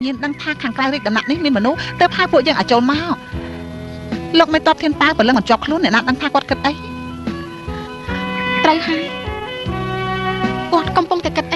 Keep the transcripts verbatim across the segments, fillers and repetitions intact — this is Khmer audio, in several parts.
nhiên đang tha kháng cai rịch đầm nặng ní miền manu tới hai bộ dân ở châu mau lộcไม่ตอบthiên tai เปิดเรื่องของจอกខ្លួនเนี่ยนั่งทากวาดกัดไอ้ไตรให้กวาดกำปองแต่กัดไอ้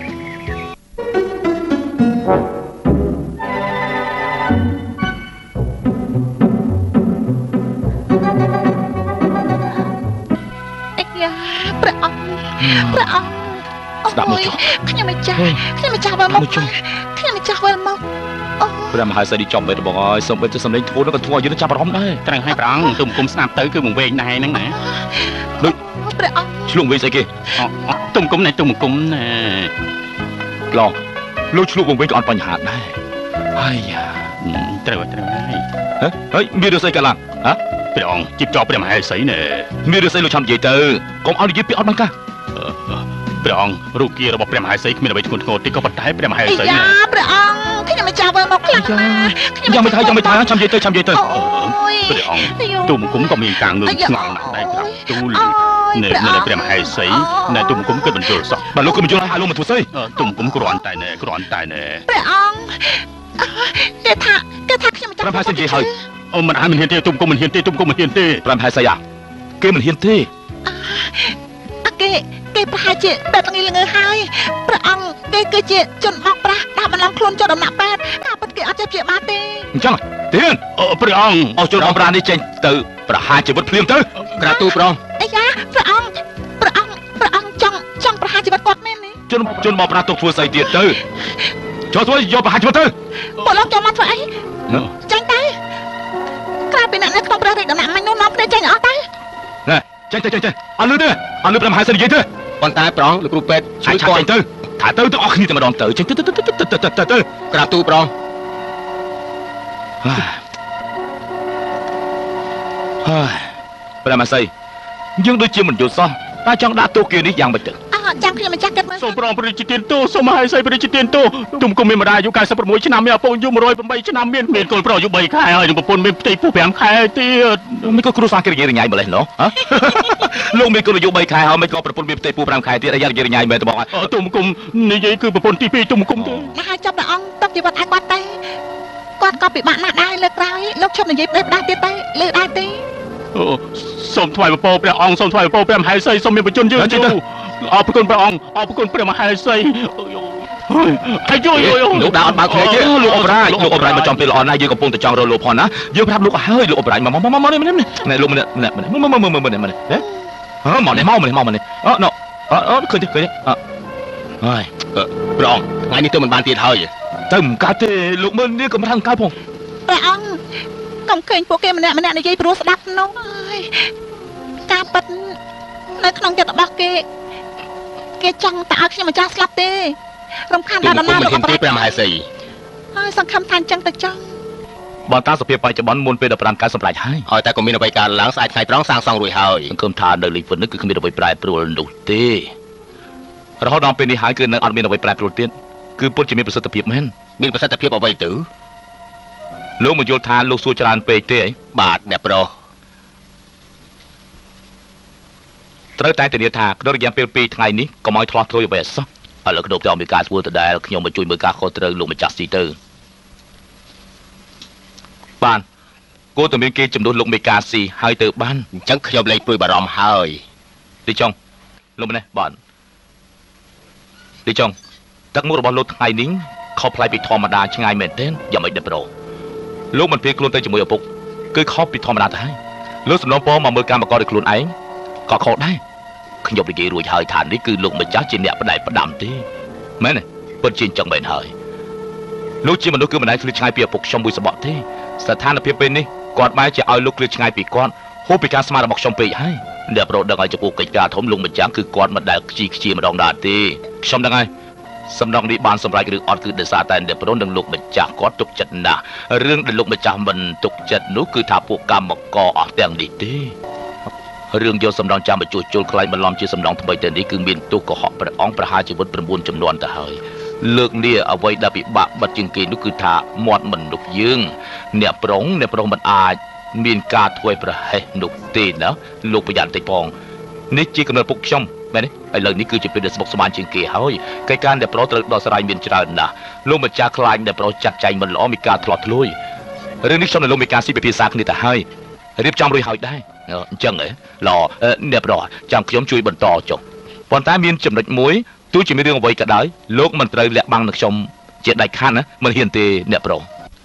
ไอ้ยาประอังประอังดับมือจุ๊ขยันไม่จ้าขยันไม่จ้าวันมกขยันไม่จ้าวันมกพระมหาเสด็จจอมไปบอกว่าสมเป็นจะสำเร็จโทษแล้วก็ทัวร์ยืนจับร้องได้ตรังให้พระองค์ตุ่มกุมสนับเตยคือหมุนเวงในนั่งไหนดูพระองค์ช่วงเวงใส่กี่ตุ่มกุมในตุ่มกุมในลองลูกช่วงเวงก่อนปัญหาได้ไอ้ยาเตยว่าเตยได้เฮ้ยมีเรื่องใส่กันหลังฮะพระองค์จิบจอบพระมหาเสด็จเนี่ยมีเรื่องใส่ลูกชำใหญ่เตยกองเอาดิบไปเอามันกันพระองค์รูปกี้ระบบพระมหาเสด็จมีอะไรคนโง่ที่ก็ปัดท้ายพระมหาเสด็จเนี่ยพระองค์ขยันไม่จ้าวันมกหลังยังไม่ทายยังไม่ทายชำใหญ่เตยชำใหญ่เตยพระองค์ตุ่มกุ้มก็มีการเงินงอนได้ครับตู้ลีเนี่ยเนี่ยพระมหาเสด็จเนี่ยตุ่มกุ้มก็เป็นโจรสอบมันลูกก็เป็นโจรให้ลูกมาถูกใส่ตุ่มกุ้มกรอนตายเนี่ยกรอนตายเนี่ยพระองค์เกท่าเกท่าขยันไม่จ้าพระมหาเสด็จเฮ้ยโอ้มันหามันเฮียนเต้ตุ่มกุ้มมันเฮียนเต้ตุ่มกุ้มมันเฮียนเต้พระมหาเสด็จเกมันเฮียนเต้เกเกประหารเจแบบนี้เลยไงพระองค์เกเกเจจนออกประดามันลองคลุนจนดำหนักแปดดาบเกอาจจะเพียมาเต้จังเตียนเออพระองค์เอาจนออกประนี่เจนตื่นประหารเจวัดเพลียมตื่นกระตูพระองค์ไอ้ยาพระองค์พระองค์พระองค์จังจังประหารเจวัดกอดแม่นี่จนจนมอประตูฟัวใส่เตียนตื่นจอดสวยยอมประหารเจวัดตื่นปวดลองจอมมันไฟจังเต้กลายเป็นนักต้องประหารดำหนักไม่นู้นน้องได้จังอ๋อเต้เนี่ยจังจังจังอันนู้นเนี่ยอันนู้นประหารเสด็จเต้บอลตายปรองลูกครูเป็ดช่วยก่อนตื่นถ้าตื่นต้องออกนี่แต่มาดองตื่นจังตื่นตื่นตื่นตื่นตื่นตื่นตื่นกระตูปรองประมาณสิยังดูจีมันอยู่ซ้อตาจังด่าตัวเกี่ยนี่ยังไม่ตื่นจังคือมันจังกันมั้ยส่งปรองปริจิตตินโตส่งมาให้ใส่ปริจิตตินโตตุ่มกุมเมมาได้อยู่การสับปะรดชนะเมียปงอยู่มารอยเป็นใบชนะเมียนเมียนคนปรองอยู่ใบข่ายอยู่ปนเมียตีผู้แผงข่ายตีไม่ก็ครูสร้างกิริยาใหญ่มาเลยเนาะลุงมีคนอยู่ใบข่ายเขาไม่ก็ประปนเมียตีผู้แผงข่ายตีอะไรกิริยาใหญ่มาบอกว่าตุ่มกุมนี่ยัยคือประปนตีปีตุ่มกุมนะฮะจับละอังตับจีวัดไอ้กวาดเตะกวาดก็ปิดบ้านมาได้เลิกร้ายเลิกชอบในยัยได้ตีเตะเลิกได้ตีสมถวายพระโปรพระองค์สมถวายพระโปรพระมหาไซสมมีประจุนยืนอยู่เอาพระคุณพระองค์เอาพระคุณพระมหาไซไอ้ยุ่ยลูกดาวมาคุยเยอะลูกอบรายลูกอบรายมาจอมเป็นอ่อนนายยืนกับปงแต่จองเราลูกพอนะยืนพระลูกเฮ้ยลูกอบรายมามามามาเนี่ยเนี่ยเนี่ยลูกมันเนี่ยเนี่ยมันมันมันมันมันเนี่ยเนี่ยเออหมอเนี่ยเมามันเนี่ยเมามันเนี่ยเออเนาะเออเออเคยดิเคยดิเออเฮ้ยเออพระองค์ไงนี่ตัวมันบานตีเท่าอยู่ตึมกาเตลูกมันเนี่ยก็มาทางกายพงพระองค์กำเกินพวกแกมันเนี่ยมันเนี่ยในใจพระสดับน้องการปัดในขนมจัดบักเกเกจังตาขึ้นมาจ้าสลับเต้รำคาญดาดนาเราก็ประมาณสี่สังคำทานจังแต่จังบอลตาสเปียไปจะบอลมูลเป็นดับรันการสำหรับให้หอยแต่ก็มีนไปการล้างสายไข่ปร้องสร้างซองรวยหอยสังคมทานเดลิฟนึกคือมีนไปปลายปลุกดุเต้เราเขาดองเป็นนิหารเกินนักอันมีนไปปลายปลุกเต้คือปุ่นจะมีประสิทธิภาพแม่นมีประสิทธิภาพเอาไว้ตื้อลูกมันโยธาลูกสูจรานเปย์เต้บาทแบบโปรตระแต่แต่เดียธาโดยยังเป็นปีไงนี้ก็ไม่ทอดทัวร์อยู่แบบซักแล้วก็โดนจอมมีการพูดแต่ได้ขยมมาจุยมือการโคตรลงมาจัดซีเตอร์บ้านกูตัวมีเกจจำนวนลงมีการซีให้เตอร์บ้านจังขยมเลยปุยบารอมให้ดิจงลงมาเนี่ยบ้านดิจงตั้งมือบอลลูนไงนี้เขาพลายปิดธรรมดาช่างไงเหม็นเต้นอย่าไม่เดือดโปรลูกมันเพียงกลุ่นเตยจมูกปุกคือเขาปิดธรรมดาได้ลูกสำนักปอมาเมื่อการประกอบในกลุ่นไอ้ก็เขาได้ขยบดีกีรวยหายฐานนี่คือลุงมาจ้าจีนเนี่ยประดับประดำที่แม่เนี่ยเปิดจีนจังเบนหายลูกจีนมันลูกคือมันไหนคือชายเปียปกชมบุยสบอที่สถานเพียเป็นนี่กอดไม้จะเอาลูกคือชายปีก้อนโฮปีการสมาร์ทบอกชมปีให้เดี๋ยวโปรดดังไงจะปลูกกิจการถมลุงมาจ้าคือกอดมันได้จีจีมาดองดาที่ชมดังไงสำนองนี้บานสำไรคือออดคือเดซาแตนเดี๋ยวโปรดดังลูกมาจ้ากอดตกจัดหนาเรื่องดังลูกมาจ้ามันตกจัดนู้คือทาปลูกกรรมมกอออกแต่งดีที่เรื่องโยสำรองจามประจุโจลใครมันล้อมชื่อสำรองทำไมแต่นี้คือมีนตุกกระหอบประองประหารชีวิตประมูลจำนวนแต่เฮยเลือกเนี่ยเอาไว้ดาบิบะบัดจึงกีนุคือทาหมดมันนุกยืงเนี่ยปรองเนี่ยปรองมันอาจมีนกาถวยประให้นุกตีนะลูกประหยัดติปองนี่จีกำเนิดปุกช่อมไปមែនទេឥឡូវនេះគឺជាពេលដែលស្មុគស្មាញជាងគេហើយកិច្ចការដែលប្រុសត្រូវដោះស្រាយមានច្រើនណាស់លោកម្ចាស់ខ្លាចដែលប្រុសចាត់ចែងមិនល្អមានការធ្លាត់ធ្លួយរឿងនេះខ្ញុំនៅលោកមានការស៊ីពិភាក្សាគ្នាទៅហើយរៀបចំរួចហើយដែរអញ្ចឹងហ៎ល្អអ្នកប្រុសចាំខ្ញុំជួយបន្តចុះប៉ុន្តែមានចំណុចមួយទោះជាមានរឿងអ្វីក៏ដោយលោកមិនត្រូវលាក់បាំងនឹងខ្ញុំជាដាច់ខាតណាមិនហ៊ានទេអ្នកប្រុស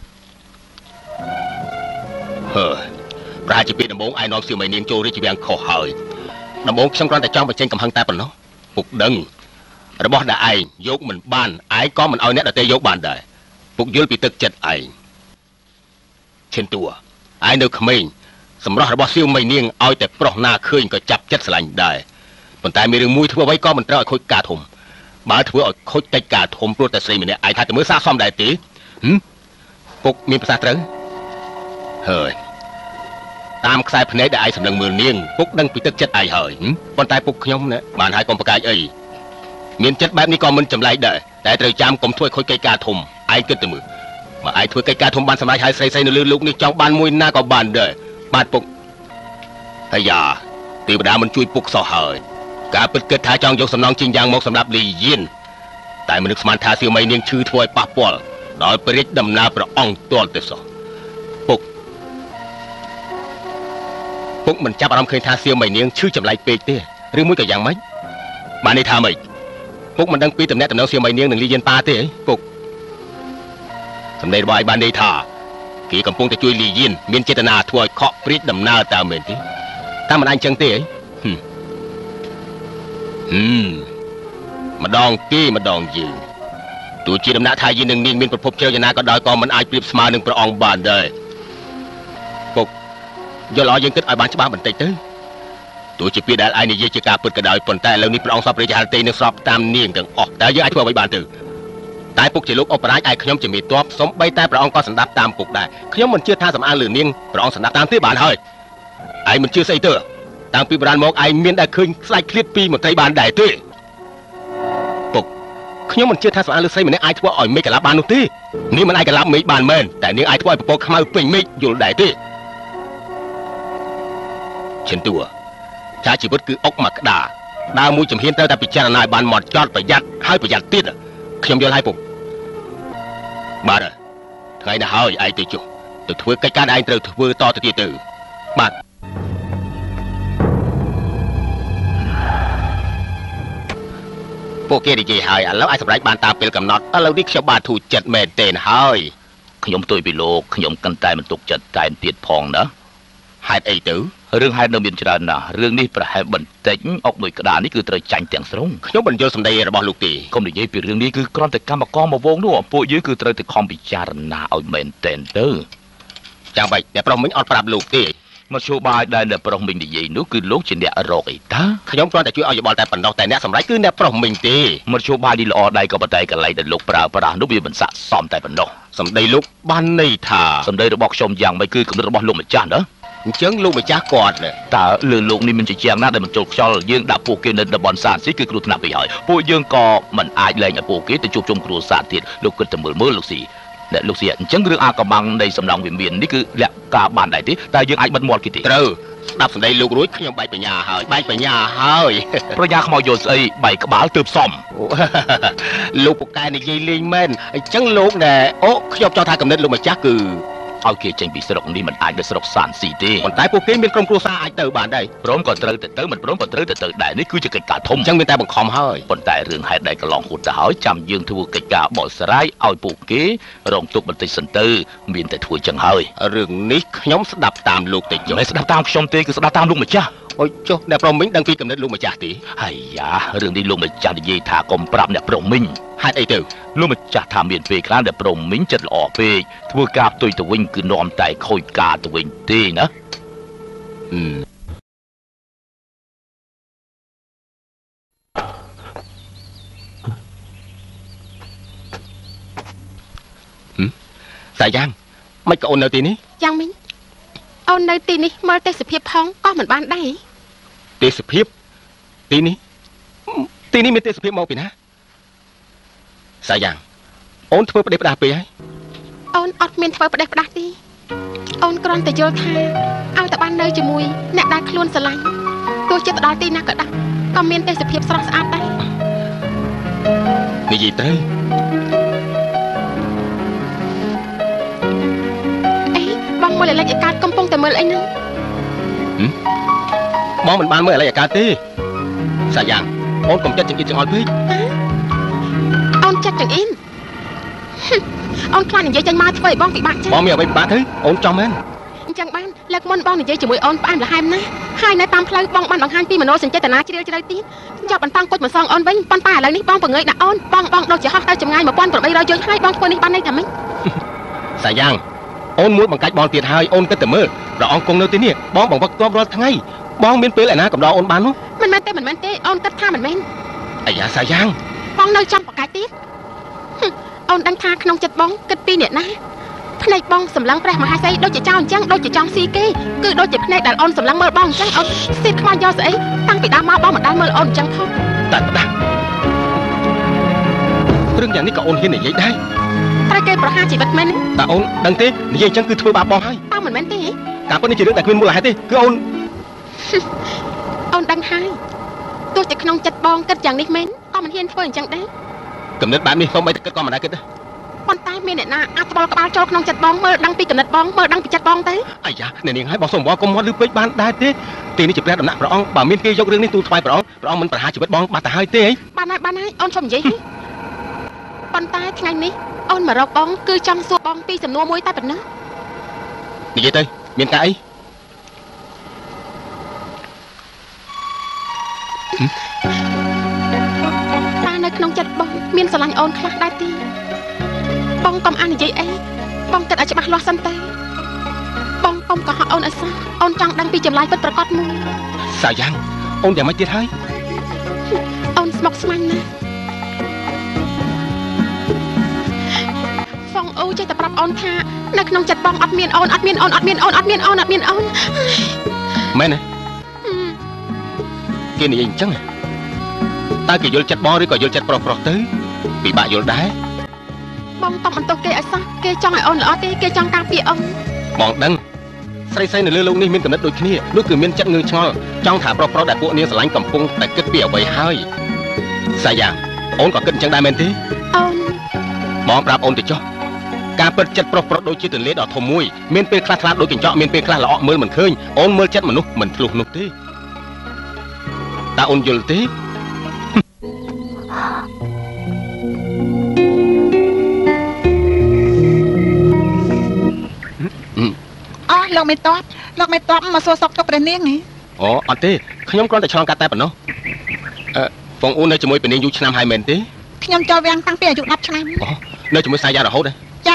ហឺប្រហែលជាពីដំបូងឯនាំសៀវមីនាងចូលរាជវាំងខុសហើយដំបូងខ្ញុំគ្រាន់តែចង់បញ្ចេញកំហឹងតែប៉ុណ្ណោះពុកដឹងរបស់ដែលឯងយកមិនបានឯងក៏មិនឲ្យអ្នកដទៃយកបានដែរពុកយល់ពីទឹកចិត្តឯងឈិនតួឯងនៅក្មេងសម្រស់របស់សៀវមីនាងឲ្យតែប្រុសណាឃើញក៏ចាប់ចិត្តស្រឡាញ់ដែរប៉ុន្តែមានរឿងមួយធ្វើអ្វីក៏មិនត្រូវឲ្យខូចការធំបើធ្វើឲ្យខូចតិចការធំព្រោះតែស្រីម្នាក់ឯងថាទៅមើលស័ក្តិសមដែរទេហឹមពុកមានប្រសាសន៍ត្រូវហើយតាមខ្សែភ្នែកដែលឯងសម្លឹងមើលនាងពុកដឹងពីទឹកចិត្តឯងហើយប៉ុន្តែពុកខ្ញុំណាបានឲ្យកុំប្រកាយអីមានចិត្តបែបនេះក៏មិនចម្លែកដែរតែត្រូវចាំកុំធ្វើឲ្យខូចកិច្ចការធំឯងគិតទៅមើលបើឯងធ្វើកិច្ចការធំបានសម្រេចហើយស្រីស្រីនៅលើលោកនេះចង់បានមួយណាក៏បានដែរបាទពុកហើយយ៉ាទេវតាមិនជួយពុកសោះហើយការពិតគិតថាចង់យកសំណងជីងយ៉ាងមកសម្រាប់លីយៀនតែមនុស្សស្មានថាសៀវមីនាងឈឺធ្វើឲ្យប៉ះពាល់ដល់ព្រះរាជដំណើរព្រះអង្គទាល់ទៅសោះពុកពុកមិនចាប់អារម្មណ៍ឃើញថាសៀវមីនាងឈឺចម្លែកពេកទេឬមួយក៏យ៉ាងម៉េចបាននេះថាម៉េចពុកមិនដឹងពីតំណែងតំណងសៀវមីនាងនឹងលីយៀនប៉ាទេពុកសម្ដីរបស់ឯងបានន័យថាគេកំពុងតែជួយលីយៀនមានចេតនាធ្វើឲ្យខកព្រាជដំណើរតើមែនទេតាមមិនអញ្ចឹងទេហ៎ហឹមម្ដងគេម្ដងយើងទោះជាដំណាក់ថាយើងនឹងនាងមានប្រភពជ្រៅយ៉ាងណាក៏ដោយក៏មិនអាចប្រៀបស្មើនឹងព្រះអង្គបានដែរពុកយល់ឲ្យយើងគិតឲ្យបានច្បាស់បន្តិចទៅទោះជាពាក្យដែលឯងនិយាយជាការពិតក៏ដោយប៉ុន្តែឥឡូវនេះព្រះអង្គសពរាជហត្ថីនឹងស្របតាមនាងទាំងអស់តើយើងអាចធ្វើអ្វីបានទៅតែពុកជាលោកអបរាជឯខ្ញុំជាមេទ័ពសំបីតែព្រះអង្គក៏សម្ដាប់តាមពុកដែរខ្ញុំមិនជឿថាសំអាងលើនាងព្រះអង្គសម្ដាប់តាមទេបានហើយឯងមិនជឿស្អីទៅតាំងពីបុរាណមកឯងមានតែឃើញស្លាច់ឃ្លាតពីមន្ត្រីបានដែរទេពុកខ្ញុំមិនជឿថាសំអាងលើស្រីម្នាក់អាចធ្វើឲ្យមេឃកលាប់បាននោះទេនាងមិនអាចកលាប់មេឃបានមែនតែនាងអាចធ្វើឲ្យពពកខ្មៅពេញមេឃយល់ដែរទេឈិនតួចាជីវិតគឺអុកមកក្តារដើរមួយចំហៀនត្រូវតែពិចារណាឲ្យបានហ្មត់ចត់ប្រយ័ត្នហើយប្រយ័ត្នទៀតខ្ញុំយល់ហើយពុកបាទថ្ងៃនេះហើយឯងទៅចុះទៅធ្វើកិច្ចការដែលឯងត្រូវធ្វើតទៅទៀតទៅបាទពួកគេនិយាយហើយឥឡូវអាចសម្រេចបានតាមពេលកំណត់ឥឡូវនេះខ្ញុំបានធូរចិត្តមែនទេហើយខ្ញុំទុយពីលោកខ្ញុំកាន់តែមិនទុកចិត្តតែទៀតផងណាហេតុអីទៅរឿងហេតុនៅមានច្រើនណាស់រឿងនេះប្រហែលបន្តិចអុកមួយក្តារនេះគឺត្រូវចាញ់ទាំងស្រុងខ្ញុំមិនយល់សម្ដីរបស់លោកទេកុំនិយាយពីរឿងនេះគឺគ្រាន់តែកម្មករមកវងនោះពួកយើងគឺត្រូវតែខំពិចារណាឲ្យមែនតែនទៅចាំបាច់អ្នកប្រុសមិញអត់ប្រាប់លោកទេមកជួបាយដែលអ្នកប្រុសមិញនិយាយនោះគឺលោកជាអ្នករកអីតាខ្ញុំគ្រាន់តែជួយឲ្យយោបល់តែប៉ុណ្ណោះតែអ្នកសម្រេចគឺអ្នកប្រុសមិញទេមកជួបាយនេះល្អដៃក៏ប៉ុន្តែកន្លែងដែលលោកប្រើប្រាស់នោះវាមិនស័ក្តិសមតែប៉ុណ្ណោះសម្ដីលោកបានន័យថាសម្ដីរបស់ខ្ញុំយ៉ាងម៉េចគឺគំនិតរបស់លោកម្ចាស់ណាអញ្ចឹងលោកម្ចាស់គាត់តើលើលោកនេះមានជាជាងណាដែលមិនចូលខ្យល់យើងដាក់ពួកគេនៅតំបន់សានស៊ីគឺគ្រោះថ្នាក់ពេកហើយពួកយើងក៏មិនអាចលែងឲ្យពួកគេទៅជួបជុំគ្រួសារទៀតលោកគិតតែមើលមើលលោកស៊ីអ្នកលោកស៊ីអញ្ចឹងរឿងអាកំបាំងនៃសំណងវិមាននេះគឺលក្ខការបានដែរទេតែយើងអាចបិទមាត់គេទេត្រូវស្ដាប់សម្ដីលោករួចខ្ញុំបែកបញ្ញាហើយបែកបញ្ញាហើយប្រញ្ញាខ្មោចយល់ស្អីបែកក្បាលទើបសមលោកពូកែនិយាយលេងមែនអញ្ចឹងលោកណែអូខ្ញុំចង់ថាកំណត់លោកម្ចាស់គឺឲ្យគេចេញពីស្រុកនេះមិនអាចទៅស្រុកសានស៊ីទេប៉ុន្តែពួកគេមានក្រុមគ្រួសារអាចទៅបានដែរព្រមក៏ត្រូវទៅទៅមិនព្រមក៏ត្រូវទៅទៅដែរនេះគឺជាកិច្ចការធំអញ្ចឹងមានតែបង្ខំហើយប៉ុន្តែរឿងហេតុដែលកន្លងហួតទៅហើយចាំយើងធ្វើកិច្ចការបកស្រាយឲ្យពួកគេរងទុកបន្តិចសិនទៅមានតែធ្វើចឹងហើយរឿងនេះខ្ញុំស្ដាប់តាមលោកទៅចុះមិនស្ដាប់តាមខ្ញុំទេគឺស្ដាប់តាមលោកម្ចាស់អូចុះអ្នកប្រុសមិញដឹងពីកំណត់លោកម្ចាស់ទេហើយយ៉ារឿងនេះលោកម្ចាស់និយាយថាកុំប្រាប់អ្នកប្រុសមិញហេតុអីទៅលោកម្ចាស់ថាមានពេលខ្លះអ្នកប្រុសមិញចិត្តល្អពេកធ្វើការផ្ទុយទៅវិញគឺនាំតែខូចការទៅវិញទេណាសាយ៉ាងមិនក៏អូននៅទីនេះយ៉ាងមិញអូននៅទីនេះមើលទេសភាពផងក៏មិនបានដែរទេសភាពទីនេះទីនេះមានទេសភាពមកពីណាសាយ៉ាងអូនធ្វើផ្ដេសផ្ដាស់ពេកហើយអូនអត់មានធ្វើផ្ដេសផ្ដាស់ទេអូនគ្រាន់តែយល់ថាឲ្យតែបាននៅជាមួយអ្នកដែលខ្លួនស្រឡាញ់ទោះជាទៅដល់ទីណាក៏ដោយก็មានទេសភាពស្រស់ស្អាតដែរនិយាយត្រូវអីបងមើលលេខឯកាតកំពុងតែមើលអីហ្នឹងបងមិនបានមើលលេខឯកាតទេសាយ៉ាងអូនកុំចិត្តចង្អៀតចង្អល់ពេកអូនចិត្តចង្អៀតអូនខ្លាចនិយាយចេញមកធ្វើឲ្យបងពិបាកចាបងមានអ្វីពិបាកទេអូនចង់មែនអញ្ចឹងបានលើកមុនបងនិយាយជាមួយអូនផ្អែមល្ហែមណាស់ហើយនៅតាមផ្លូវបងបានបង្ហាញពីមនោសញ្ចេតនាជ្រាលជ្រៅទៀតចាប់បន្តគុជមកសងអូនវិញប៉ុន្តែឥឡូវនេះបងបង្ងើយដាក់អូនបងបងដូចជាហោះទៅចម្ងាយ một nghìn tám trămយោជន៍ហើយបងធ្វើនេះបានន័យថាម៉េចសាយ៉ាងអូនមួយបង្កាច់បងទៀតហើយអូនគិតតែមើលព្រះអង្គគង់នៅទីនេះបងបង្វឹកទ័ពរាល់ថ្ងៃបងមានពេលឯណាកំដរអូនបាននោះមិនមែនទេមិនមែនទេអូនគិតថាមិនមែនអាយ៉ាសាយ៉ាងបងនៅចាំបង្កាច់ទៀតអូនដឹងថាក្នុងចិត្តបងគិតពីអ្នកណាភ្នែកបងសម្លឹងព្រះមហាសីដូចជាចោលអញ្ចឹងដូចជាចង់ស៊ីគេគឺដូចជាភ្នែកដែលអូនសម្លឹងមើលបងអញ្ចឹងអូនស៊ីខ្មៅយកស្អីតាំងពីដើមមកបងមិនដែលមើលអូនអញ្ចឹងផងតែផ្ដាស់រឿងយ៉ាងនេះក៏អូនហ៊ាននិយាយដែរត្រូវគេប្រហារជីវិតមែនទេតែអូនដឹងទេនិយាយអញ្ចឹងគឺធ្វើបាបបងហើយតើមិនមែនទេការពិតនេះជារឿងដែលគ្មានមូលហេតុទេគឺអូនអូនដឹងហើយទោះជាក្នុងចិត្តបងគិតយ៉ាងនេះមែនក៏មិនហ៊ានធ្វើអញ្ចឹងដែរគំនិតបែបនេះសូម្បីតែគិតក៏មិនដែរគិតដែរប៉ុន្តែមានអ្នកណាអាចត្បល់ក្បាលចូលក្នុងចិត្តបងមើលដឹងពីគំនិតបងមើលដឹងពីចិត្តបងទៅអាយ៉ាអ្នកនាងហើយបងសូមអរគុណមាត់ឬពេកបានដែរទេទីនេះជាព្រះដំណាក់ព្រះអង្គបើមានគេយករឿងនេះទូលថ្វាយព្រះអង្គព្រះអង្គមិនប្រហារជីវិតបងបាត់ទៅហើយទេអីបានហើយបានហើយអូនសុំនិយាយប៉ុន្តែថ្ងៃនេះអូនមករកបងគឺចង់សួរបងពីសំណួរមួយតែប៉ុណ្ណោះនិយាយទៅមានការអីតានៅក្នុងចិត្តបងមានស្រឡាញ់អូនខ្លះដែរទេបងកុំអាននិយាយអីបងគិតឲ្យច្បាស់លាស់សិនទៅបងកុំកុហកអូនឲ្យសោះអូនចង់ដឹងពីចម្លើយពិតប្រាកដមួយសាយ៉ាងអូនយ៉ាងម៉េចទៀតហើយអូនស្មុគស្មាញណាស់ហ្វុងអូចេះតែប្រាប់អូនថានៅក្នុងចិត្តបងអត់មានអូនអត់មានអូនអត់មានអូនអត់មានអូនអត់មានអូនមែនទេគេនិយាយអញ្ចឹងតើគេយល់ចិត្តបងឬក៏យល់ចិត្តប្រុសប្រុសទៅពិបាកយល់ដែរបងតបបន្ទោសគេឲ្យសោះគេចង់ឲ្យអូនល្អទេគេចង់ការពារអូនបងដឹងស្រីស្រីនៅលើโลกនេះមានកំណត់ដូចគ្នានោះគឺមានចិត្តងឿឆ្ងល់ចង់ថាប្រុសប្រុសដែលពួកនាងស្រឡាញ់កំពុងតែគិតពីអ្វីហើយសាយ៉ាងអូនក៏គិតអញ្ចឹងដែរមែនទេអូនបងប្រាប់អូនទៅចុះការពិតចិត្តប្រុសប្រុសដូចជាទន្លេដ៏ធំមួយមានពេលខ្លះខ្លះដូចកញ្ចក់មានពេលខ្លះល្អក់មើលមិនឃើញអូនមើលចិត្តមនុស្សមិនធ្លុះនោះទេតើអូនយល់ទេអូលោកមេតបលោកមេតបមកសួរសុខទុក្ខព្រះនាងហ៎អូអត់ទេខ្ញុំគ្រាន់តែឆ្លងកាត់តែប៉ុណ្ណោះអឺហ្វុងអ៊ូនៅជាមួយព្រះនាងយូរឆ្នាំហើយមែនទេខ្ញុំចូលវាំងតាំងពីអាយុដប់ឆ្នាំអូនៅជាមួយសាយារហូតទេចា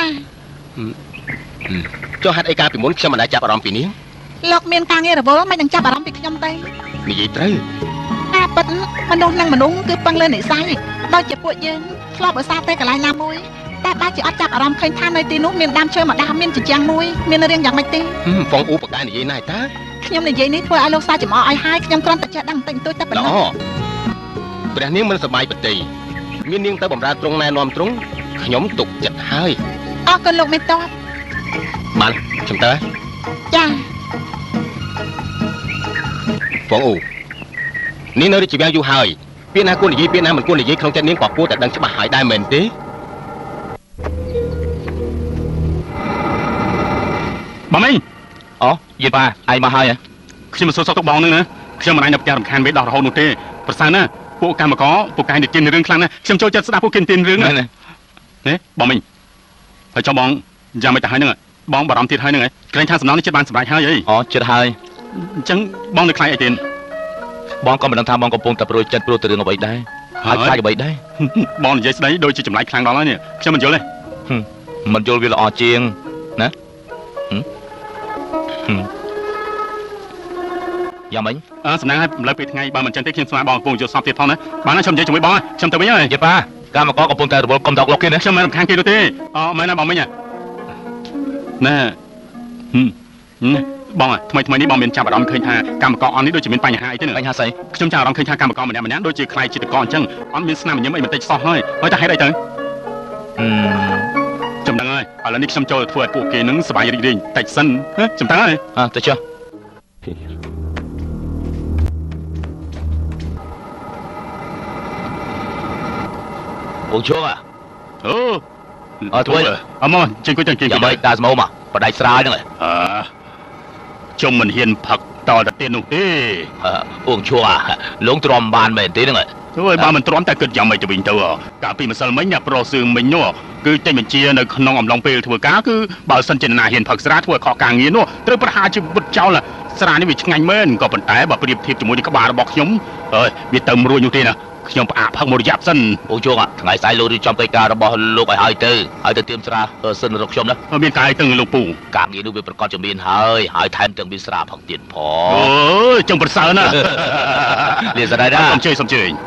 ចុះហេតុអីកាលពីមុនខ្ញុំមិនដែលចាប់អារម្មណ៍ពីនាងលោកមានការងាររវល់មិននឹងចាប់អារម្មណ៍ពីខ្ញុំទេនិយាយត្រូវការពិតមនុស្សនឹងមនុស្សគឺពឹងលើនិស្ស័យដូចជាពួកយើងធ្លាប់ឧស្សាហ៍ទៅកន្លែងណាមួយតែបែរជាអត់ចាប់អារម្មណ៍ឃើញថានៅទីនោះមានដើមឈើមួយដើមមានជញ្ជាំងមួយមានរឿងយ៉ាងម៉េចទេហ្វុងអ៊ូបកែនិយាយណាស់តើខ្ញុំនិយាយនេះធ្វើឲ្យលោកសាចំអកឲ្យហើយខ្ញុំគ្រាន់តែចេះដឹងតិចតួចតែប៉ុណ្ណោះព្រះនាងមិនសប្បាយប្រតិមាននាងទៅបម្រើត្រង់ណែនាំត្រង់ខ្ញុំទុកចិត្តហើយអរគុណលោកមេតបបានខ្ញុំទៅចាហ្វុងអ៊ូនាងនៅរាជវាំងយូរហើយពាក្យណាគួរនិយាយពាក្យណាមិនគួរនិយាយក្នុងចិត្តនាងក៏គួរតែដឹងច្បាស់ហើយដែរមែនទេបងមីងអូយីប៉ាឯងមកហើយខ្ញុំសួរសុខទុក្ខបងនឹងណាខ្ញុំមិនឯងនៅផ្ទះរំខានមេដោះរហូតនោះទេប្រសើរណាពួកកម្មករពួកកែនិទានរឿងខ្លាំងណាស់ខ្ញុំចូលចិត្តស្ដាប់ពួកគេនិទានរឿងណានេះបងមីងហើយចុះបងយ៉ាងម៉េចទៅហើយហ្នឹងបងបារម្ភទៀតហើយហ្នឹងឯងក្រែងថាសំណងនេះចិត្តបានសម្រេចហើយអីអូចិត្តហើយអញ្ចឹងបងនៅខ្លាចអីទៀតបងក៏មិនដឹងថាបងកំពុងតែប្រួយចិត្តព្រោះទៅរឿងអ្វីដែរហើយខ្លាចអ្វីដែរបងនិយាយស្ដីដូចជាចម្លែកខ្លាំងដល់ហើយនេះខ្ញុំមិនយល់ទេមិនយល់វាល្អជាងណាយ៉ាងម៉េចអើសំណាងឲ្យរំលឹកពីថ្ងៃបើមិនចឹងទេខ្ញុំស្នើបងកំពុងយកសពទៀតផងណាបានណាខ្ញុំនិយាយជាមួយបងខ្ញុំទៅវិញហើយយីប៉ាកម្មករកំពុងតែរវល់កុំដកលុកគេណាខ្ញុំមិនរំខានគេនោះទេអូមែនណាបងមិញណែបងថ្មីថ្មីនេះបងមានចាប់អារម្មណ៍ឃើញថាកម្មករអននេះដូចជាមានបញ្ហាអីទេបញ្ហាស្អីខ្ញុំចាប់អារម្មណ៍ឃើញថាកម្មករម្នាក់ម្នាក់ដូចជាខ្លាយជាតកអញ្ចឹងអត់មានស្នាមញញឹមអីបន្តិចសោះហើយហើយតែហេតុអីទៅខ្ញុំដឹងហើយឥឡូវនេះខ្ញុំចូលធ្វើឲ្យពួកគេនឹងសប្បាយរីករាយតិចសិនខ្ញុំដឹងហើយអើទៅចុះបងឈួងអូអត់ធ្វើអមជិះគួយទាំងជិះយ៉ាងម៉េចតាស្មោមកបដិស្រាយហ្នឹងអើខ្ញុំមិនហ៊ានផឹកតទៅទៀតនោះទេបងឈួងលោកទ្រាំបានមែនទេហ្នឹងធ្វើឲ្យបានមិនទ្រាំតែគិតយ៉ាងម៉េចទៅវិញទៅកាលពីម្សិលមិញអ្នកប្រុសសឿងមិញនោះគឺចេញបញ្ជានៅក្នុងអំឡុងពេលធ្វើការគឺបើសិនជាណាហ៊ានផឹកស្រាធ្វើឲ្យខុសការងារនោះត្រូវប្រហារជីវិតចោលស្រានេះវាឆ្ងាញ់មែនក៏ប៉ុន្តែបើប្រៀបធៀបជាមួយនឹងក្បាលរបស់ខ្ញុំអើយវាទៅមិនរួចនោះទេណាខ្ញុំផ្អាកផឹកមួយរយៈសិនបងជុងថ្ងៃស្អែកលោករៀបចំកិច្ចការរបស់លោកឲ្យហើយទៅហើយទៅទៀមស្រាសិនរកខ្ញុំណាមានកាយទៅលោកពូការងារនោះវាប្រកាសជំនាញហើយហើយថែមទាំងមានស្រាផឹកទៀតផងអូយចង់ប្រសើរណាស់លាសដែរណាសូមជើញសូមជើញ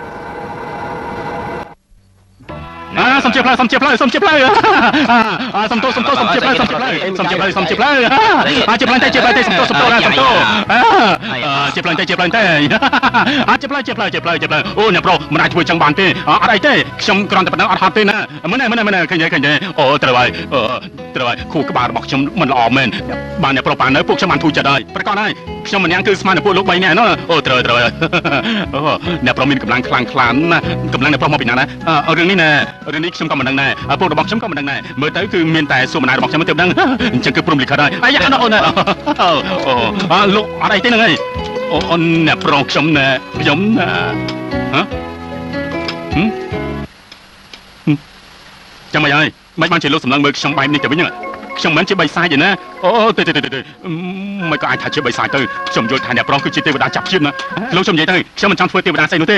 អើសុំជាផ្លូវសុំជាផ្លូវសុំជាផ្លូវអើសុំទោសសុំទោសសុំជាផ្លូវសុំជាផ្លូវសុំជាផ្លូវសុំជាផ្លូវអើជាផ្លូវតែជាផ្លូវតែសុំទោសសុំទោសណាសុំទោសអើជាផ្លូវតែជាផ្លូវតែអើជាផ្លូវជាផ្លូវជាផ្លូវជាផ្លូវអូអ្នកប្រុសមិនអាចធ្វើចឹងបានទេអត់អីទេខ្ញុំគ្រាន់តែប៉ុណ្ណឹងអត់ហត់ទេណាមិនទេមិនទេមិនទេឃើញទេឃើញទេអូត្រូវហើយត្រូវហើយខួរក្បាលរបស់ខ្ញុំមិនល្អមែនបានអ្នកប្រុសបាននៅពួកខ្ញុំបានធូរចិត្តហើយប្រកាសហើយខ្ញុំម្នាក់គឺស្មើនឹងពួកលោកបីនាក់នោះអូត្រូវត្រូវអូអ្នកប្រុសមានកម្លាំងខ្លាំងខ្លាណាកម្លាំងអ្នកប្រុសមកពីណាណារឿងនេះណារឿងនេះខ្ញុំក៏មិនដឹងដែរឪពុករបស់ខ្ញុំក៏មិនដឹងដែរមើលទៅគឺមានតែសុំម្ដាយរបស់ខ្ញុំទៅដឹងអញ្ចឹងគឺព្រមលិខិតហើយអាយ៉ាអូនអូអើលោកអត់អីទេហ្នឹងហើយអូនអ្នកប្រុសខ្ញុំណាខ្ញុំណាហ៎ចាំមិនហើយមិនបានជាលោកសម្លឹងមើលខ្ញុំបែបនេះទៅវិញខ្ញុំមិនជាបិសាចទេណាអូទៅទៅទៅមិនក៏អាចថាជាបិសាចទៅខ្ញុំយល់ថាអ្នកប្រុសគឺជាទេវតាចាប់ជាតិណាលោកខ្ញុំនិយាយទៅខ្ញុំមិនចង់ធ្វើទេវតាស្អីនោះទេ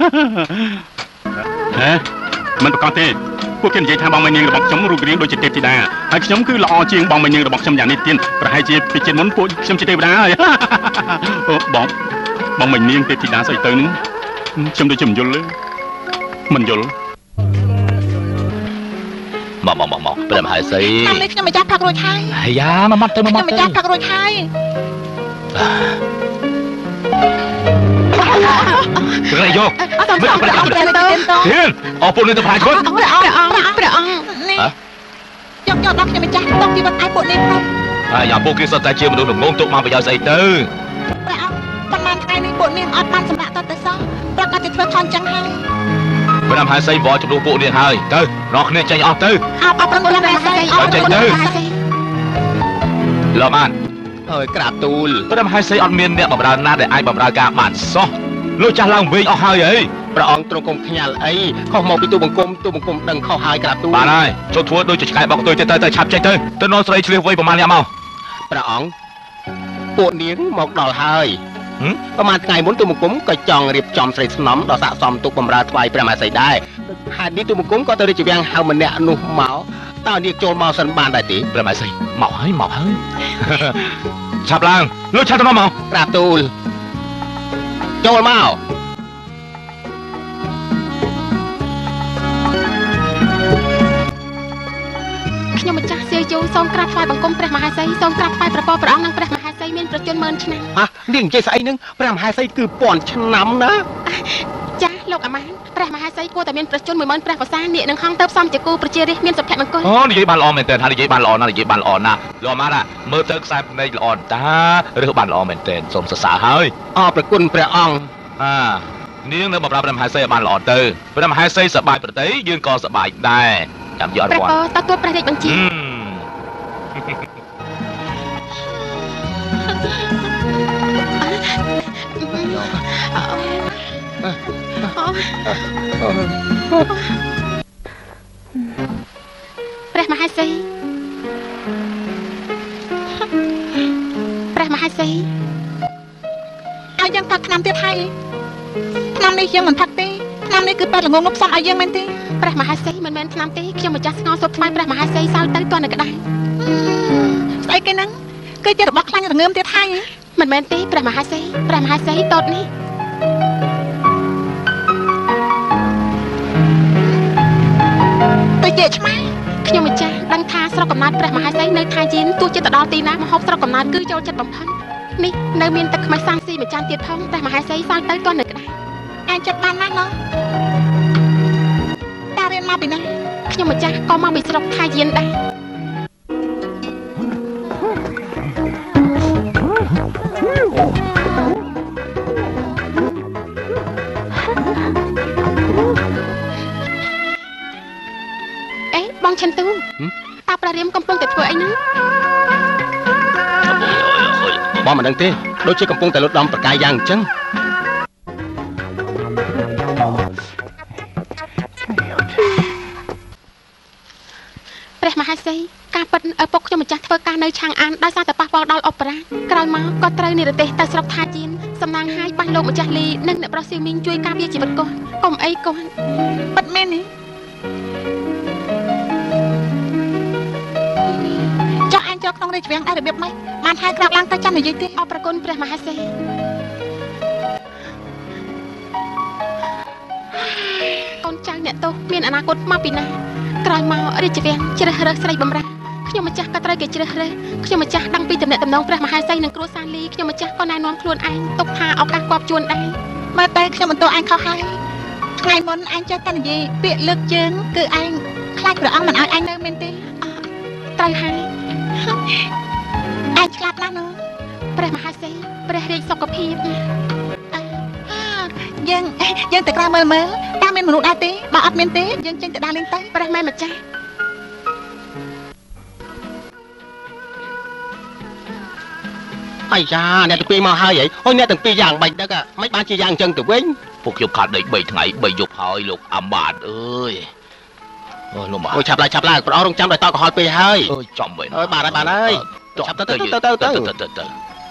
ហ៎មិនប្រកាសទេពួកគេនិយាយថាបងមេនាងរបស់ខ្ញុំរូបរាងដូចជាទេពធីតាហើយខ្ញុំគឺល្អជាងបងមេនាងរបស់ខ្ញុំយ៉ាងនេះទៀតប្រហែលជាពីជាតិមុនពួកខ្ញុំជាទេវតាហើយអូបងបងមេនាងទេពធីតាស្អីទៅនឹងខ្ញុំដូចជាមិនយល់ទេមិនយល់មកមកមកមកព្រះមហាសីតាមនេះខ្ញុំម្ចាស់ផឹករួចហើយអាយ៉ាមកមកទៅមកខ្ញុំម្ចាស់ផឹករួចហើយត្រៃយកអត់សំខាន់ព្រះអង្គទៅទៅអរពួកនេះទៅផ្លាយខ្លួនព្រះអង្គព្រះអង្គនេះយកយកដល់ខ្ញុំម្ចាស់ទុកជីវិតឯពួកនេះទៅអាយ៉ាពួកគេសុទ្ធតែជាមនុស្សល្ងងទុកមកប្រយោជន៍ស្អីទៅព្រះអង្គប៉ុន្មានថ្ងៃនេះពួកនាងអត់បានសម្រាប់តទៅសោះប្រកាសតែធ្វើខនចឹងហើយព្រះមហាសីបោះជំនួសពួកនាងហើយទៅរកគ្នាចេញអស់ទៅអបអរព្រឹងព្រះមហាសីអរចេញទៅលោកបានអើយក្រាបទូលព្រះមហាសីអត់មានអ្នកបម្រើណាដែលអាចបម្រើការបានសោះលោកចាស់ឡើងវិញអស់ហើយអីព្រះអង្គទ្រង់កុំខ្ញាល់អីខុសមកពីទូបង្គំទូបង្គំដឹងខុសហើយក្រាបទូលបានហើយចូលធ្វើដូចជាឆ្កែបោកទុយទៅទៅឆាប់ចេញទៅទៅនរស្រីឆ្លៀសវៃប្រមាណអ្នកមកព្រះអង្គពួកនាងមកដល់ហើយប្រហែលថ្ងៃមុនទូបង្គំក៏ចង់រៀបចំស្រីស្នំដល់ស័ក្តិសមទុកបម្រើថ្វាយព្រះមហាសីដែរហេតុនេះទូបង្គំក៏ទៅរាជវាំងហៅម្នាក់នោះមកតើនាងចូលមកសិនបានដែរទេព្រះមហាសីមកហើយមកហើយឆាប់ឡើងលោកឆាប់ទៅមកក្រាបទូលចូលមកខ្ញុំម្ចាស់សៀវជូសូមក្រាបថ្វាយបង្គំព្រះមហាសីសូមក្រាបថ្វាយព្រះពរព្រះអង្គនិងព្រះមហាសីមានប្រជញ្ញម៉ឺនឆ្នាំហ៎នាងនិយាយស្អីនឹងព្រះមហាសីគឺពាន់ឆ្នាំណាចាស់លោកអាម៉ានព្រះមហាសីគួរតែមានប្រជញ្ញមួយម៉ឺនព្រះវសានាគនឹងហងទៅផ្សំជាគូប្រជារាស្ត្រមានសុភមង្គលអូនិយាយបានល្អមែនទែនហើយនិយាយបានល្អណាស់និយាយបានល្អណាស់លោកអាម៉ានមើលទៅខ្សែភ្នែកល្អតាឬបានល្អមែនទែនសូមសរសើរហើយអរប្រគុណព្រះអង្គអានាងនៅបម្រើព្រះមហាសីឲ្យបានល្អទៅព្រះមហាសីសប្បាយប្រតិយើងក៏សប្បាយដែរចាំយកអរគុណព្រះទទួលព្រះរាជបញ្ជាព្រះមហាសីព្រះមហាសីឲ្យយើងផឹកថ្នាំទៀតហើយថ្នាំនេះយើងមិនផឹកទេថ្នាំនេះគឺប៉ែតល្ងងនោះផ្សំឲ្យយើងមែនទេព្រះមហាសីមិនមែនថ្នាំទេខ្ញុំម្ចាស់ស្ងោសុបថ្វាយព្រះមហាសីសើទៅទាន់នៅក្តៅស្អីគេហ្នឹងគឺជារបស់ខ្លាញ់រងើមទៀតហើយមិនមែនទេព្រះមហាសីព្រះមហាសីតតនេះទៅជាឆ្មាខ្ញុំម្ចាស់ដឹងថាស្រុកកំណើតព្រះមហាសីនៅថៃជីនទោះជាទៅដល់ទីណាមហូបស្រុកកំណើតគឺចូលចិត្តបំផុតនេះនៅមានទឹកខ្មេះសាំងស៊ីមួយចានទៀតផងព្រះមហាសីសើទៅទាន់នៅក្តៅអាចចិត្តបានណាស់ឡោះតារៀនមកពីណាខ្ញុំម្ចាស់ក៏មកពីស្រុកថៃជីនដែរตาประเรียมកំពុងតែធ្វើអីណាបងមិនដឹងទេដូចជាកំពុងតែលុតដំប្រកាយយ៉ាងអញ្ចឹងព្រះមហាសីការពិតឪពុកខ្ញុំម្ចាស់ធ្វើការនៅឆាងអានដោយសារតែប៉ះពាល់ដល់អបរាក្រោយមកក៏ត្រូវនិរទេសទៅស្រុកថាជានសំណាងឲ្យបាញ់លោកម្ចាស់លីនិងអ្នកប្រុសស៊ីមីងជួយការពារជីវិតគាត់កុំអីគាត់ពិតមែនទេចុះអញចូលក្នុងរាជវាំងដែររបៀបម៉េចបានហៅក្រោកឡើងទៅចាំនិយាយទេអរប្រគុណព្រះមហាសីកូនចៅអ្នកទោសមានអនាគតមកពីណាក្រោយមករាជវាំងជ្រើសរើសស្រីបំរើខ្ញុំម្ចាស់ក៏ត្រូវគេជ្រើសរើសខ្ញុំម្ចាស់ដឹងពីតំណែងតំណងព្រះមហាសីនិងគ្រួសារលីខ្ញុំម្ចាស់ក៏ណែនាំខ្លួនឯងទុកថាឱកាសគប់ជួនដែរមើលតែខ្ញុំមិនទោសអញខុសហើយថ្ងៃមុនអញចេះតែនិយាយពាក្យលើកជើងគឺឯងខ្លាចព្រះអង្គមិនឲ្យអញនៅមែនទេត្រូវហើយអញឆ្លាតណាស់ណាព្រះមហាសីព្រះរាជសុខភាពយើងយើងទៅក្រៅមើលមើលតើមានមនុស្សដែរទេបើអត់មានទេយើងចេញទៅដើរលេងទៅព្រះម៉ែម្ចាស់អាយ៉ាអ្នកទាំងពីរមកហើយហីអូអ្នកទាំងពីរយ៉ាងបាច់ដឹកមិនបានជាយ៉ាងអញ្ចឹងទៅវិញពួកខ្ញុំខាត់ដេក3ថ្ងៃ3យប់ហើយលោកអាម៉ាតអើយអូលោកម៉ាអូឆាប់ឡើងឆាប់ឡើងប្រអរងចាំដោយតកកុហលពេកហើយអើយចំវិញអើយបានហើយបានហើយឆាប់ទៅទៅទៅទៅទៅទៅទៅ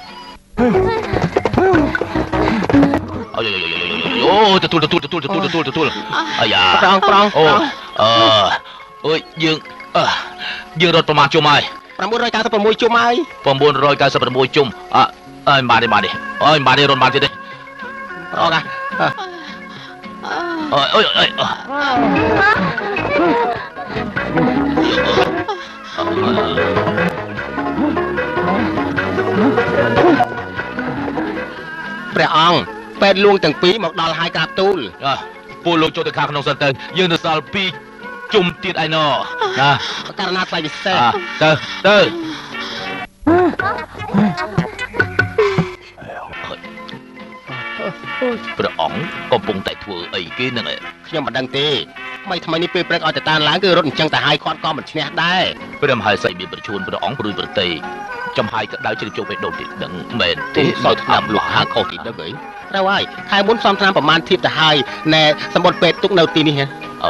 អូយអូទទួលទទួលទទួលទទួលទទួលទទួលអាយ៉ាប្រងប្រងអូអឺអើយយើងយើងរត់ប្រមាណជុំហើយ996ជុំហើយ996ជុំអើអើយបានទេបានទេអើយបានទេរត់បានទៀតទេប្រងអាអើយអើយអើយព្រះអង្គពេទ្យលួងទាំងពីរមកដល់ហើយក្រាបទូលពួកលោកចូលទៅខាងក្នុងសិនទៅយើងនៅសល់ពីរជុំទៀតឯណោណាករណីថ្លៃពិសេសទៅទៅព្រះអង្គកំពុងតែធ្វើអីគេនឹងខ្ញុំមិនដឹងទេថ្មីថ្មីនេះពេលព្រឹកឲ្យតតានឡើងគឺរត់អញ្ចឹងតែហើយគាត់ក៏មិនឈ្នះដែរព្រះមហាសីមានប្រជូនព្រះអង្គព្រួយប្រទេសចំហាយក៏ដៅជ្រៀតចូលបេះដូងទីដឹងមែនទេដល់ឆ្នាំលោកហាខុសទីដឹងអីត្រូវហើយខែមុនសំត្រាំប្រមាណធៀបទៅហើយណែសម្បត្តិពេទ្យទុកនៅទីនេះហ៎អឺ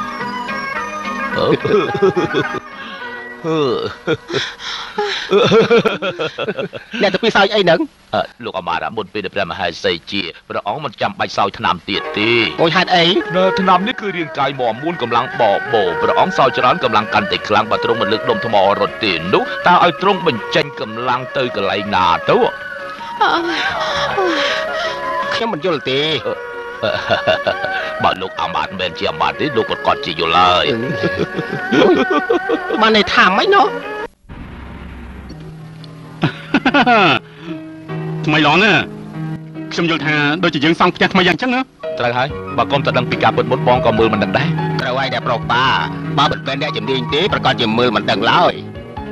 អ្នកទៅពីសោយអីហ្នឹងលោកអាមារមុនពេលព្រះមហាសីជាព្រះអង្គមិនចាំបាច់សោយថ្នាំទៀតទេអូយហេតុអីថ្នាំនេះគឺរាងកាយមាំមួនកម្លាំងបបោព្រះអង្គសោយច្រើនកម្លាំងកាន់តែខ្លាំងបើទ្រង់មិនលើកដុំថ្មរត់ទេនោះតើឲ្យទ្រង់បញ្ចេញកម្លាំងទៅកន្លែងណាទៅខ្ញុំមិនយល់ទេបើលោកអាមាតមិនជាអាមាតទេលោកក៏គាត់ជាយល់ហើយបានន័យថាម៉េចណោះថ្មីឡងណាខ្ញុំយល់ថាដូចជាយើងសង់ផ្ទះថ្មីយ៉ាងចឹងណាត្រូវហើយបើកុំតែដឹងពីការពិតមុនបងក៏មើលមិនដឹងដែរត្រូវហើយតែប្រុសតាបើមិនមែនអ្នកជំនាញទេប្រកាសជាមើលមិនដឹងឡើយ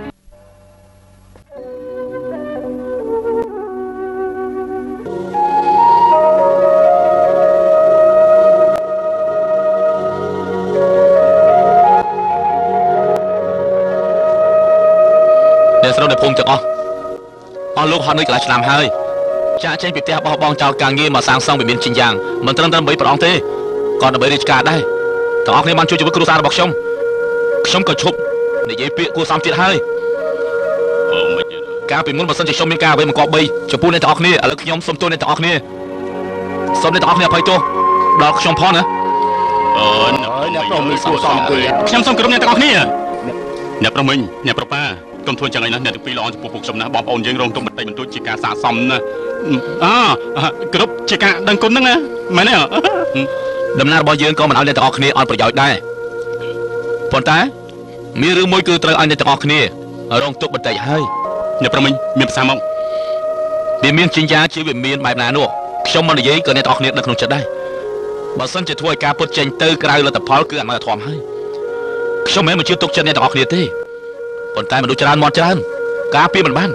អ្នកស្រុកនៅភូមិទាំងអស់អស់លោកហត់នៅកន្លះឆ្នាំហើយចាក់ចេញពីផ្ទះបោះបង់ចោលការងារមកសាងសង់វិមានជីងយ៉ាងមិនត្រឹមតែដើម្បីព្រះអង្គទេក៏ដើម្បីរាជការដែរទាំងអស់គ្នាបានជួយជីវិតគ្រួសាររបស់ខ្ញុំខ្ញុំក៏ឈប់និយាយពាក្យគួរសមទៀតហើយអូមិនទៀតការពីមុនបើសិនជាខ្ញុំមានការអ្វីមិនគប្បីចំពោះអ្នកទាំងអស់គ្នាឥឡូវខ្ញុំសូមទោសអ្នកទាំងអស់គ្នាសូមអ្នកទាំងអស់គ្នាអភ័យទោសដល់ខ្ញុំផងណាអូអ្នកប្រុសមីគួរសមទេខ្ញុំសូមគោរពអ្នកទាំងអស់គ្នាអ្នកប្រុសមីអ្នកប្រុសប៉ាកុំធ្វើចឹងអីណាអ្នកទាំងពីរល្អចំពោះពួកខ្ញុំណាបងប្អូនយើងរងទុកបន្តិចបន្តួចជាការស័ក្តិសមណាអគ្រប់ជាការដឹងគុណហ្នឹងណាមែនទេដំណើររបស់យើងក៏មិនឲ្យអ្នកទាំងអស់គ្នាអត់ប្រយោជន៍ដែរប៉ុន្តែមានរឿងមួយគឺត្រូវឲ្យអ្នកទាំងអស់គ្នារងទុកបន្តិចហើយអ្នកប្រុសមីមានភាសាមកវាមានចិញ្ចាជាវាមានបែបណានោះខ្ញុំមិននិយាយក៏អ្នកទាំងអស់គ្នាដឹកក្នុងចិត្តដែរបើសិនជាធ្វើឲ្យការពុតចេញទៅក្រៅលទ្ធផលគឺអាម៉ាធំហើយខ្ញុំមិនមែនមកជឿទុកចិត្តអ្នកទាំងអស់គ្នាទេប៉ុន្តែមនុស្សច្រើនមាត់ច្រើនការពារមិនបាន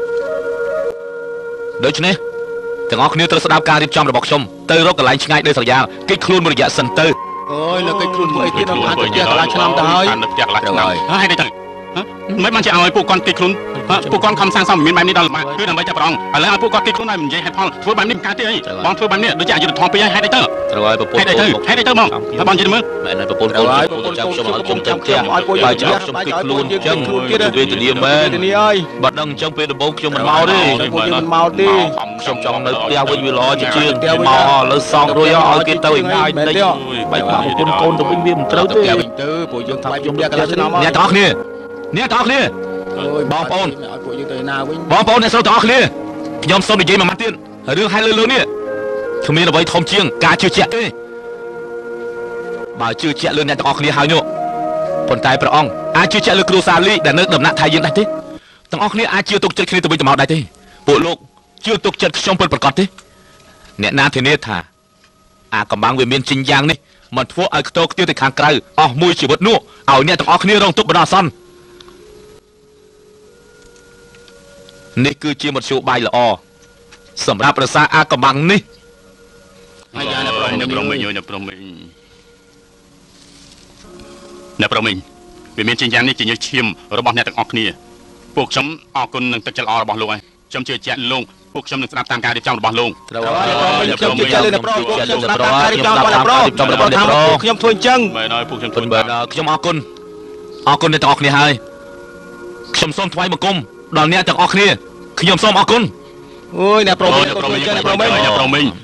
ដូច្នេះទាំងអស់គ្នាត្រូវស្ដាប់ការរៀបចំរបស់ខ្ញុំទៅរកកន្លែងឆ្ងាយដោយស្រយាលគេចខ្លួនមួយរយៈសិនទៅអូយលើគេចខ្លួនធ្វើអីទៀតនៅខាងផ្ទះកន្លះឆ្នាំទៅហើយនៅផ្ទះកន្លះឆ្នាំហើយនេះទៅមិនបានជាឲ្យពួកគាត់គេខ្លួនពួកគាត់ខំសាងសង់មានបែបនេះដល់មកគឺដើម្បីចាប់ប្រងឥឡូវឲ្យពួកគាត់គេខ្លួនឲ្យនិយាយហេតុផលធ្វើបែបនេះមិនកើតទេអីបងធ្វើបែបនេះដូចជាអយុធធម៌ពេកហើយហេតុអីទៅត្រូវឲ្យប្រពន្ធហេតុអីទៅហេតុអីទៅបងថាបងនិយាយមើលមែនហើយប្រពន្ធកូនចាំខ្ញុំឲ្យខ្ញុំចាំផ្ទះឲ្យពួកយើងចាំខ្ញុំគេខ្លួនអញ្ចឹងវេទនាមែនបាត់ដឹងអញ្ចឹងពេលដំបូងខ្ញុំមិនមកទេពួកយើងមិនមកទេខ្ញុំចង់នៅផ្ទះវិញវាល្អជាជាងមកលើសងរួយឲ្យគេទៅឯងាយតិចបែបប្រពន្ធកូនទៅវិញវាមិនត្រូវទេទៅពួកយើងថាខ្ញុំផ្ទះកន្លះឆ្នាំអ្នកទាំងអស់គ្នាអ្នកទាំងអស់គ្នាបងប្អូនឲ្យពួកយើងទៅណាវិញបងប្អូនអ្នកស្រុកទាំងអស់គ្នាខ្ញុំសូមនិយាយមួយម៉ាត់ទៀតរឿងហេតុលើលើនេះគ្មានអ្វីធំជាងការជឿជាក់ទេបើជឿជាក់លើអ្នកទាំងអស់គ្នាហើយនោះប៉ុន្តែព្រះអង្គអាចជឿជាក់លើគ្រូសាលីដែលនៅដំណាក់ថៃយើងដែរទេទាំងអស់គ្នាអាចជឿទុកចិត្តគ្នាទៅវិញទៅមកដែរទេពួកលោកជឿទុកចិត្តខ្ញុំពិតប្រាកដទេអ្នកណាធានាថាអាកំបាំងវាមានជីងយ៉ាងនេះមិនធ្វើឲ្យខ្ទោខ្ទាវទៅខាងក្រៅអស់មួយជីវិតនោះឲ្យអ្នកទាំងអស់គ្នារងទុក្ខបណ្ដោះអាសន្ននេះគឺជាមធ្យោបាយល្អសម្រាប់រក្សាអាកំបាំងនេះហើយយ៉ាងអ្នកប្រមិញអ្នកប្រមិញអ្នកប្រមិញអ្នកប្រមិញវាមានជាយ៉ាងនេះជាញើសឈាមរបស់អ្នកទាំងអស់គ្នាពួកខ្ញុំអរគុណនឹងទឹកចិត្តល្អរបស់លោកហើយខ្ញុំជឿជាក់លោកពួកខ្ញុំនឹងស្ដាប់តាមការរៀបចំរបស់លោកត្រូវហើយខ្ញុំជឿជាក់លើអ្នកប្រខ្ញុំស្ដាប់តាមការរៀបចំរបស់អ្នកប្រខ្ញុំរបស់អ្នកប្រខ្ញុំធ្វើអញ្ចឹងមែនហើយពួកខ្ញុំធ្វើបែបខ្ញុំអរគុណអរគុណអ្នកទាំងអស់គ្នាហើយខ្ញុំសូមថ្វាយបង្គំដល់អ្នកទាំងអស់គ្នាខ្ញុំសូមអរគុណអូយអ្នកប្រមិញអ្នកប្រមិញអ្នកប្រមិញអ្នកប្រមិញ